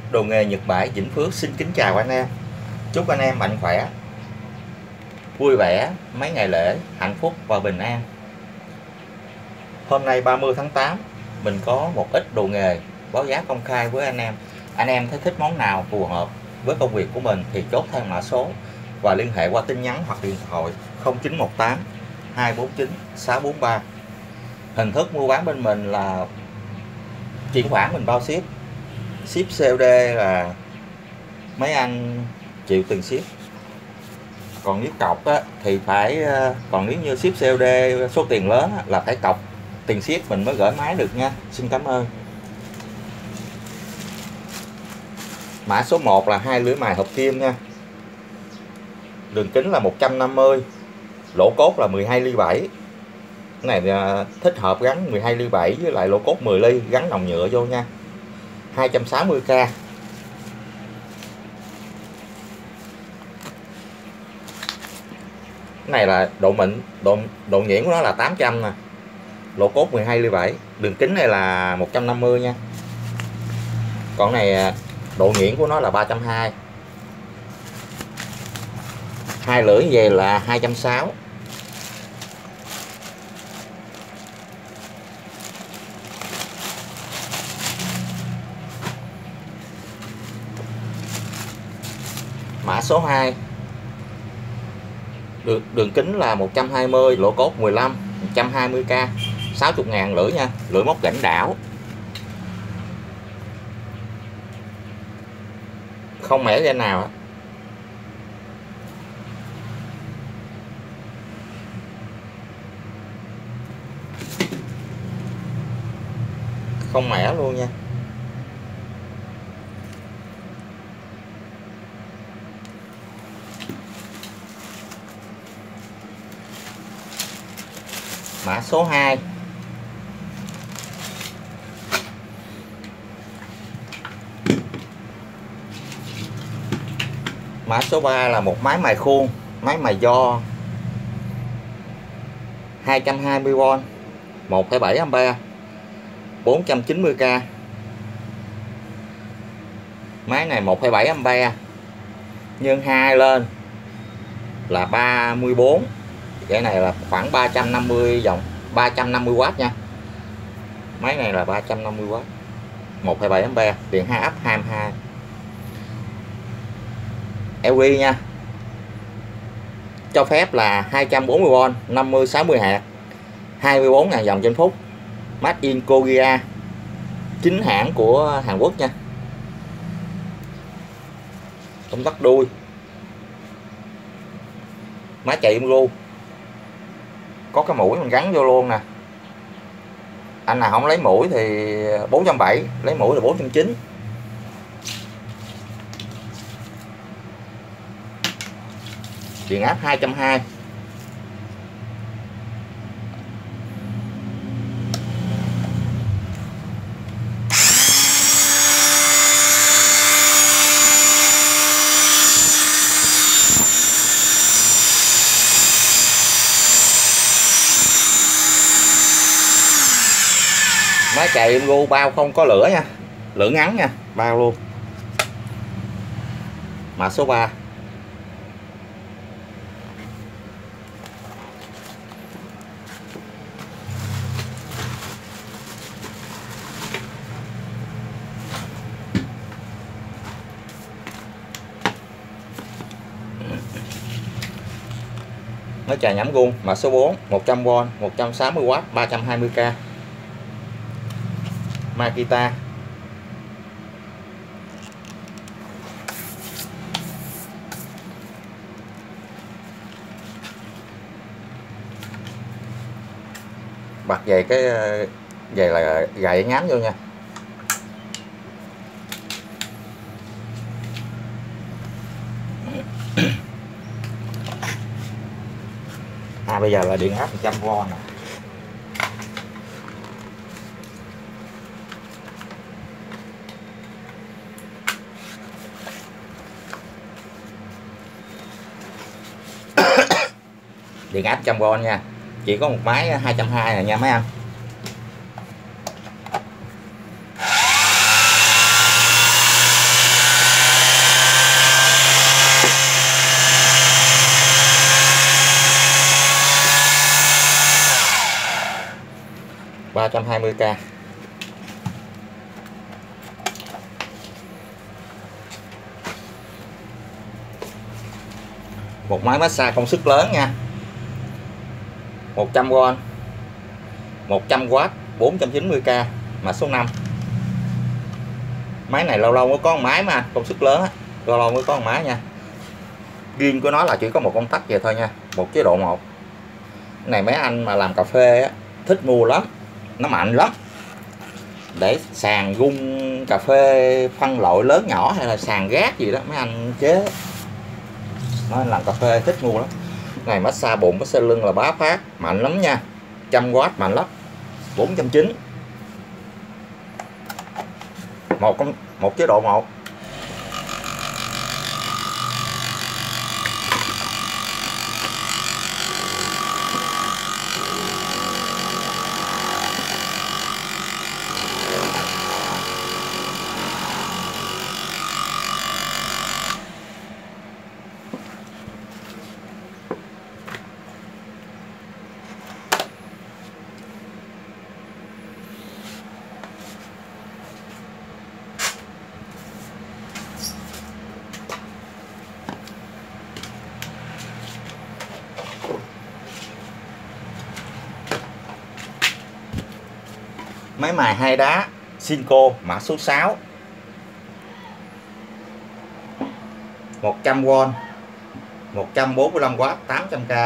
Đồ nghề Nhật Bãi Vĩnh Phước xin kính chào anh em. Chúc anh em mạnh khỏe, vui vẻ mấy ngày lễ, hạnh phúc và bình an. Hôm nay 30 tháng 8, mình có một ít đồ nghề báo giá công khai với anh em. Anh em thấy thích món nào phù hợp với công việc của mình thì chốt theo mã số và liên hệ qua tin nhắn hoặc điện thoại 0918 249 643. Hình thức mua bán bên mình là chuyển khoản mình bao ship. Ship COD là mấy anh chịu tiền ship. Còn nếu cọc á, thì phải, còn nếu như ship COD số tiền lớn á, là phải cọc tiền ship mình mới gửi máy được nha. Xin cảm ơn. Mã số 1 là 2 lưỡi mài hợp kim nha. Đường kính là 150, lỗ cốt là 12 ly 7. Cái này thích hợp gắn 12 ly 7 với lại lỗ cốt 10 ly, gắn nòng nhựa vô nha. 260k. Cái này là độ mịn, độ nhuyễn của nó là 800 nè. Lỗ cốt 12 ly 7, đường kính này là 150 nha. Còn này độ nhuyễn của nó là 320. Hai lưỡi về là 260. Mã số 2. Đường kính là 120, lỗ cốt 15, 120k, 60.000 lưỡi nha, lưỡi móc gãnh đảo. Không mẻ dây nào. Không mẻ luôn nha. Mã số 2. Mã số 3 là một máy mài khuôn, máy mài do 220V, 1,7A, 490k. Máy này 1,7A nhân 2 lên là 34. Cái này là khoảng 350 dòng, 350W nha. Máy này là 350W, 1,7A, điện 2A 22. LV nha. Cho phép là 240V, 50-60 hạt, 24.000 dòng trên phút. Made in Korea, chính hãng của Hàn Quốc nha. Công tắc đuôi, máy chạy ru, có cái mũi mình gắn vô luôn nè. Anh nào không lấy mũi thì 470, lấy mũi là 490. Điện áp 220. Máy chạy ru bao không có lửa nha, lửa ngắn nha, bao luôn. Mã số 3. Máy chà nhắm gun. Mã số 4, 100V, 160W, 320k. Makita. Bật về cái về là gậy ngám vô nha. Bây giờ là điện áp 100V nè. Điện áp 100V nha. Chỉ có một máy 220 này nha mấy anh. 320k. Một máy massage công suất lớn nha, 100V, 100W, 490k, mã số 5. Máy này lâu lâu mới có một máy mà công suất lớn á, lâu lâu mới có một máy nha. Pin của nó là chỉ có một công tắc vậy thôi nha, một chế độ 1. Cái này mấy anh mà làm cà phê á thích mua lắm, nó mạnh lắm. Để sàn gung cà phê phân loại lớn nhỏ hay là sàn gác gì đó mấy anh chế, nó làm cà phê thích mua lắm. Cái này massage bụng massage lưng là bá phát, mạnh lắm nha, 100W mạnh lắm, 490. Một chế độ 1. Máy mài 2 đá Sinco mã số 6, 100V, 145W, 800k.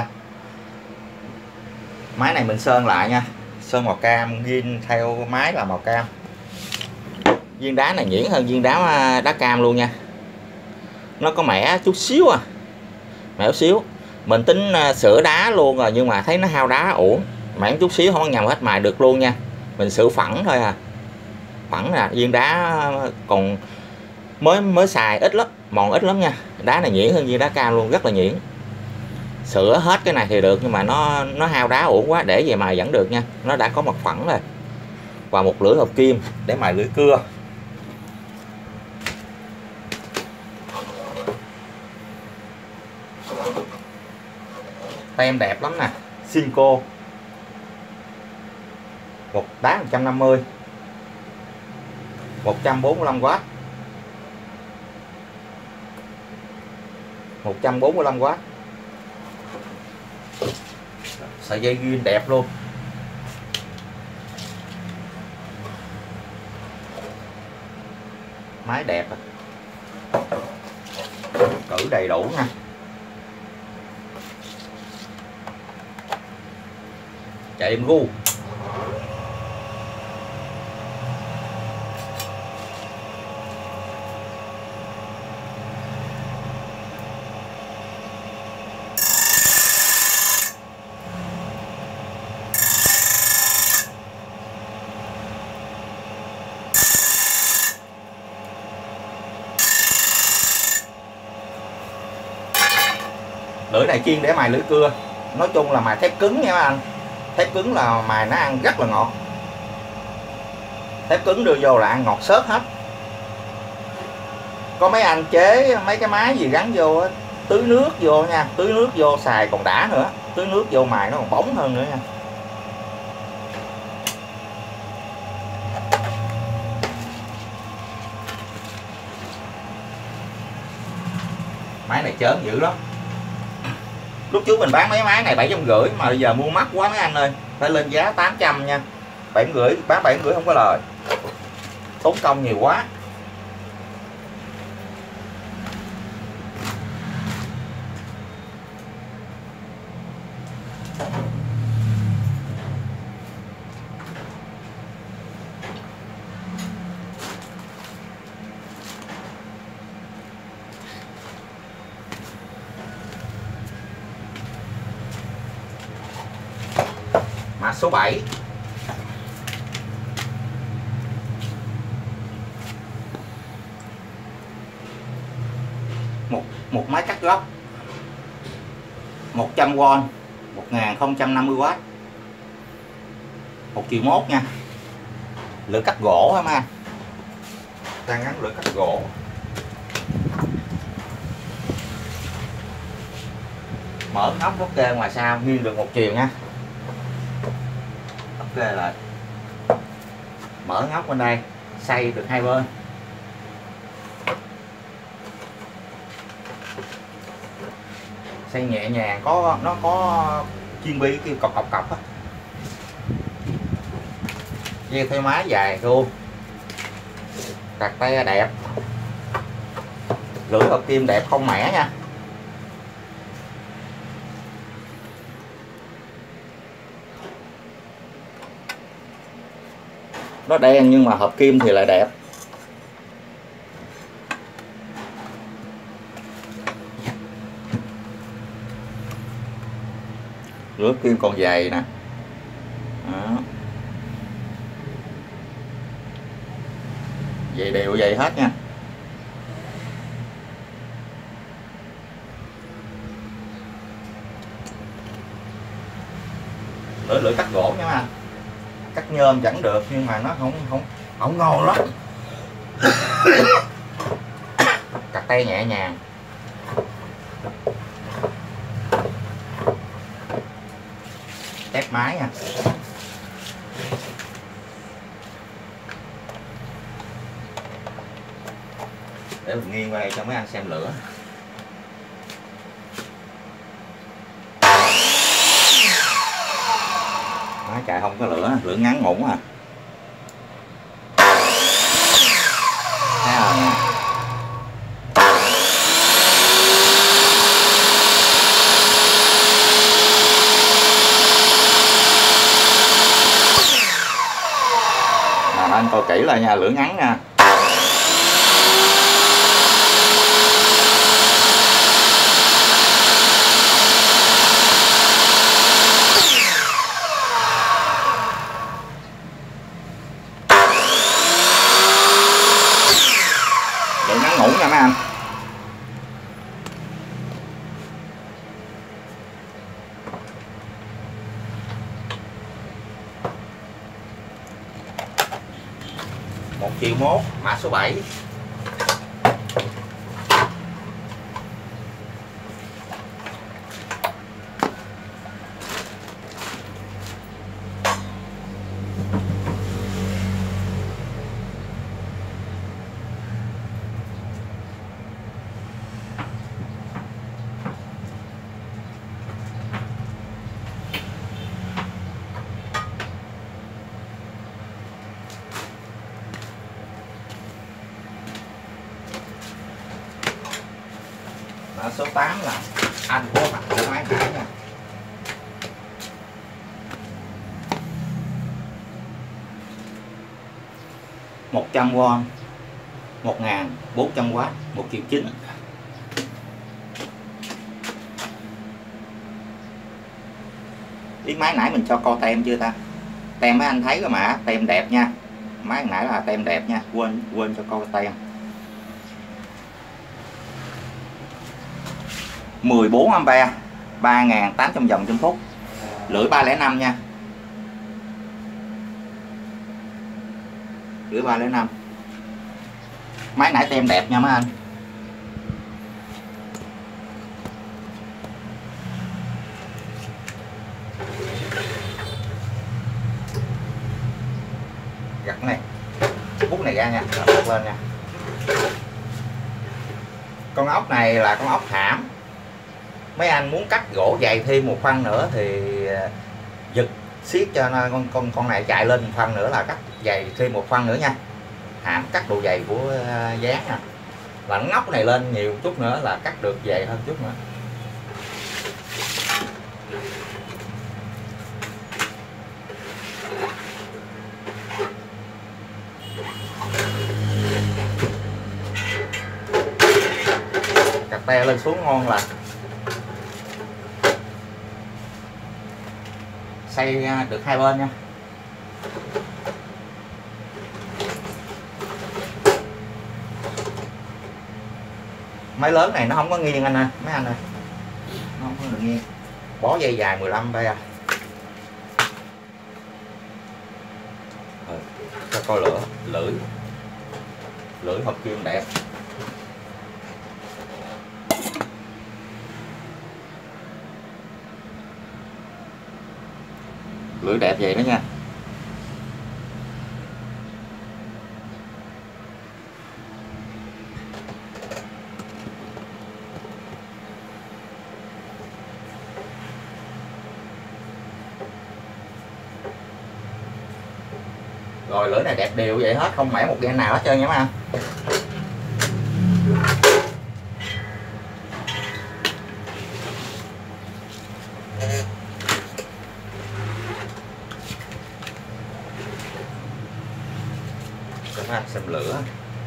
Máy này mình sơn lại nha, sơn màu cam, zin theo máy là màu cam. Viên đá này nhuyễn hơn viên đá cam luôn nha. Nó có mẻ chút xíu à, mẻ chút xíu. Mình tính sửa đá luôn rồi nhưng mà thấy nó hao đá uổng, mẻ chút xíu không có nhầm hết mài được luôn nha. Mình sửa phẳng thôi à, phẳng là viên đá còn mới xài ít lắm, mòn ít lắm nha. Đá này nhuyễn hơn viên đá cam luôn, rất là nhuyễn. Sửa hết cái này thì được nhưng mà nó hao đá uổng quá, để về mài vẫn được nha. Nó đã có mặt phẳng rồi. Và một lưỡi hợp kim để mài lưỡi cưa. Tem đẹp lắm nè, Sinco. Một đá 150, 145W, 145W. Sợi dây ghim đẹp luôn. Máy đẹp à, cử đầy đủ nha. Chạy êm gu. Lưỡi này chuyên để mài lưỡi cưa. Nói chung là mài thép cứng nha các anh. Thép cứng là mài nó ăn rất là ngọt. Thép cứng đưa vô là ăn ngọt xớt hết. Có mấy anh chế mấy cái máy gì gắn vô tưới nước vô nha, tưới nước vô xài còn đã nữa, tưới nước vô mài nó còn bóng hơn nữa nha. Máy này chớn dữ lắm. Lúc trước mình bán mấy máy này 750 mà bây giờ mua mắc quá mấy anh ơi, phải lên giá 800 nha. 750, bán 750 không có lời, tốn công nhiều quá. Mã số 7, một máy cắt góc 100V, 1050W, 1.1 triệu nha. Lưỡi cắt gỗ hả ma, đang gắn lưỡi cắt gỗ. Mở nóc ok ngoài sau nghiêng được một chiều nha. Ok lại. Mở ngóc bên đây, xoay được hai bên. Xoay nhẹ nhàng, nó có chiên bi kêu cọc cọc cọc á. Dây theo máy dài luôn, cặt tay đẹp, lưỡi hợp kim đẹp không mẻ nha. Nó đen nhưng mà hợp kim thì lại đẹp. Lưỡi kim còn dày nè. Đó. Dày đều dày hết nha. Lưỡi cắt gỗ nha anh. Cắt nhôm vẫn được nhưng mà nó không ngon lắm. Cắt tay nhẹ nhàng. Tép máy nha. Để mình nghiêng qua đây cho mấy anh xem lửa. Máy chạy không có lửa, lửa ngắn ngủn à. Thấy không? Nào anh coi kỹ lại nha, lửa ngắn nha. Lửa ngắn ngủn nha mấy anh. Một triệu mốt, mã số 7. Mã số 8 là anh của mặt của máy nãy nha. Một 100W, 1400W, 1.9 triệu. Biết máy nãy mình cho coi tem chưa ta? Tem mấy anh thấy rồi mà, tem đẹp nha. Máy nãy là tem đẹp nha, quên cho coi tem. 14A, 3800 vòng trên phút. Lưỡi 305 nha. Lưỡi 305. Máy nãy tem đẹp nha mấy anh. Gặt này, bút này ra nha, bút lên nha. Con ốc này là con ốc hãm. Mấy anh muốn cắt gỗ dày thêm một phân nữa thì giật siết cho con này chạy lên một phân nữa là cắt dày thêm một phân nữa nha. Hãm cắt độ dày của dán nha. Và ngóc này lên nhiều chút nữa là cắt được dày hơn chút nữa. Cắt te lên xuống ngon là xay được hai bên nha. Máy lớn này nó không có nghiêng anh ơi, mấy anh ơi, nó không có được nghiêng. Bó dây dài 15A. Cho coi lưỡi hợp kim đẹp. Lưỡi đẹp vậy đó nha. Rồi lưỡi này đẹp đều vậy hết, không mẻ một gan nào hết trơn nha mấy anh. Cho mấy anh xem lửa.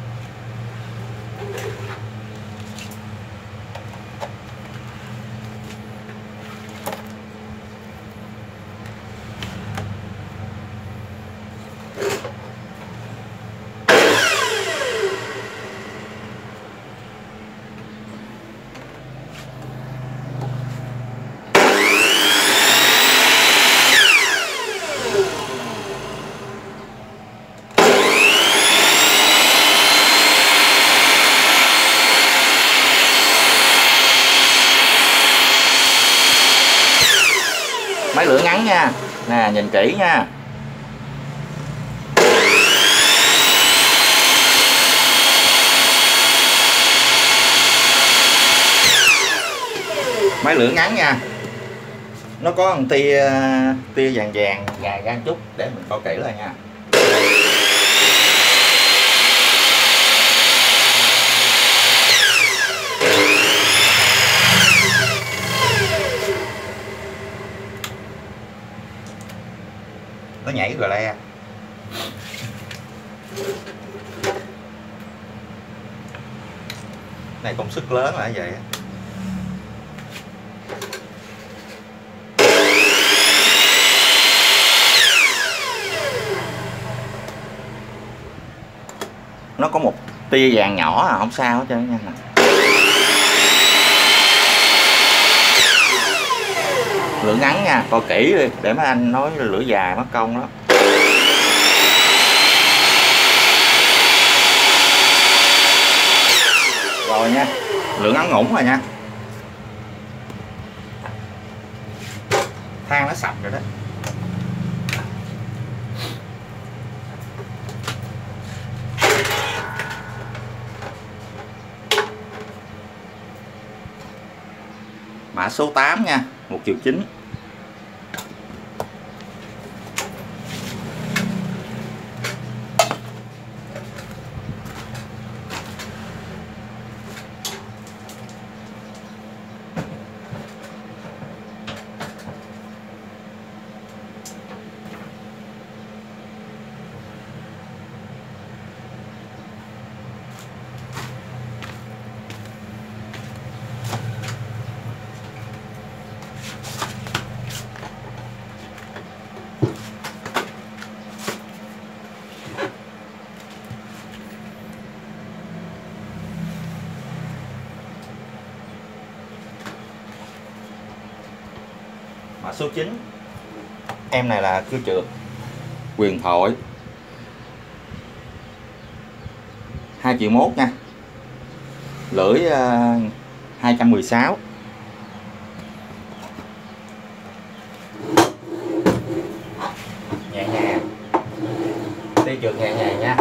Máy lửa ngắn nha, nè nhìn kỹ nha. Máy lửa ngắn nha, nó có một tia vàng vàng dài ra chút để mình coi kỹ lại nha. Nó nhảy rồi le. Này công suất lớn là vậy. Nó có một tia vàng nhỏ không sao hết trơn nha. Lửa ngắn nha, coi kỹ đi để mấy anh nói lửa dài mất công đó. Rồi nha, lửa ngắn ngủn rồi nha. Than nó sạch rồi đó. Mã số 8 nha, 1.9 triệu. Mã số 9. Em này là cưa trượt Quyền Thoại 2.1 triệu nha. Lưỡi 216. Nhẹ nhàng. Đi trượt nhẹ nhàng nha.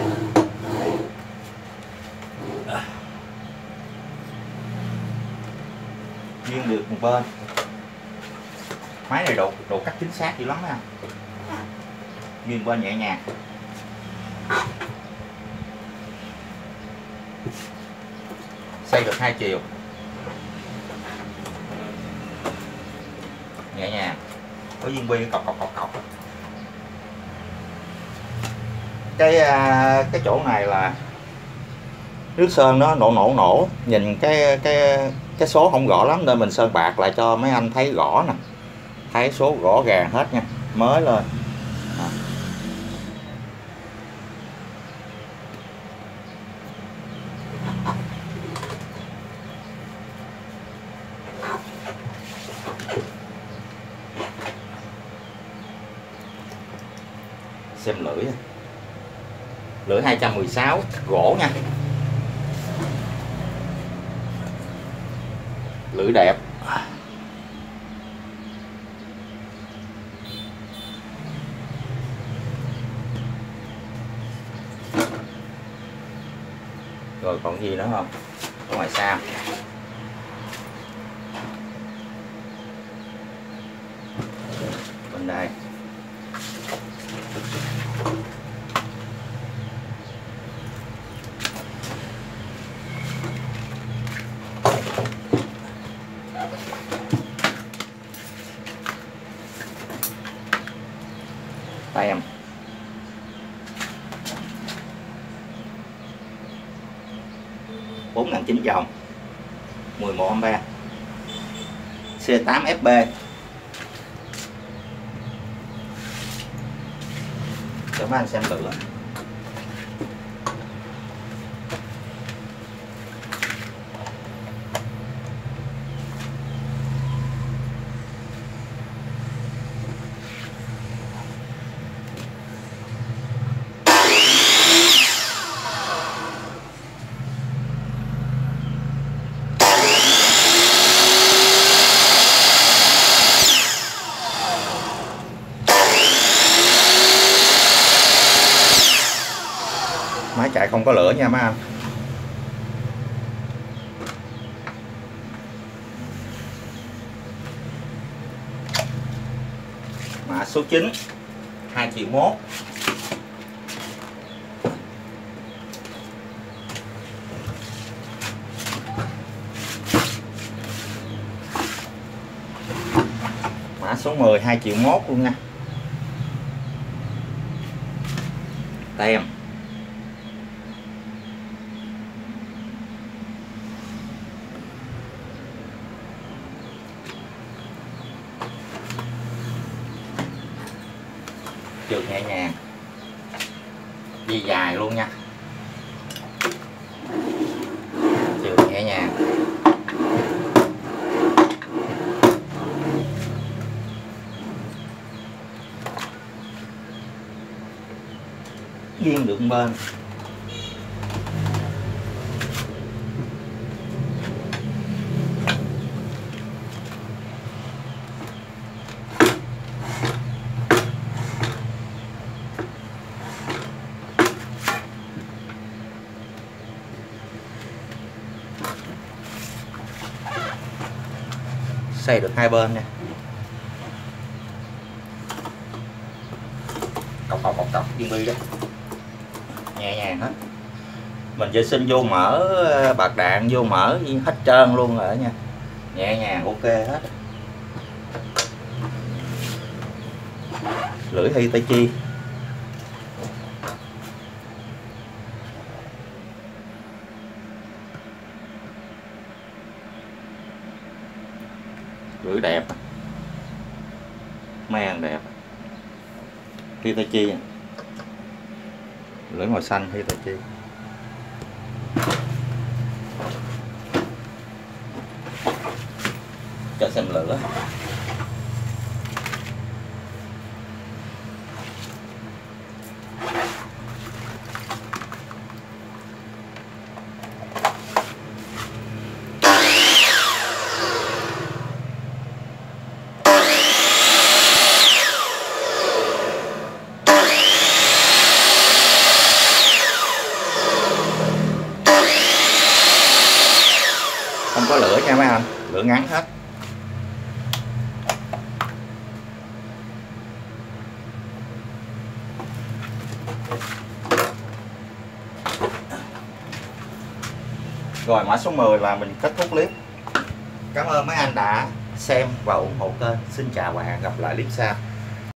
Nghiêng được một bên. Máy này độ cắt chính xác dữ lắm nha. Nghiêng bên nhẹ nhàng. Xoay được 2 chiều. Nhẹ nhàng. Có viên bi cọc. Cái chỗ này là nước sơn nó nổ. Nhìn cái số không rõ lắm nên mình sơn bạc lại cho mấy anh thấy rõ nè. Thấy số rõ ràng hết nha, mới lên. Xem lưỡi 216 gỗ nha. Lưỡi đẹp. Rồi còn gì nữa không? Ở ngoài xa. Bên đây. 4.900 vòng, 11A, C8 FB. Cho mấy anh xem lửa. Máy chạy không có lửa nha mấy anh. Mã số 9 2 triệu mốt. Mã số 10 2 triệu mốt luôn nha. Tem. Trượt nhẹ nhàng, dây dài luôn nha, trượt nhẹ nhàng. Nghiêng được bên. Xoay được hai bên nha. Cọc viên bi đó. Nhẹ nhàng hết. Mình vệ sinh vô mỡ, bạc đạn vô mỡ hết trơn luôn rồi nha. Nhẹ nhàng ok hết. Lưỡi Hitachi. Lưỡi đẹp, men đẹp, Hitachi, lưỡi màu xanh Hitachi. Cho xem lửa. Không có lửa nha mấy anh, lửa ngắn hết. Rồi mã số 10 là mình kết thúc clip. Cảm ơn mấy anh đã xem và ủng hộ kênh. Xin chào và hẹn gặp lại clip sau.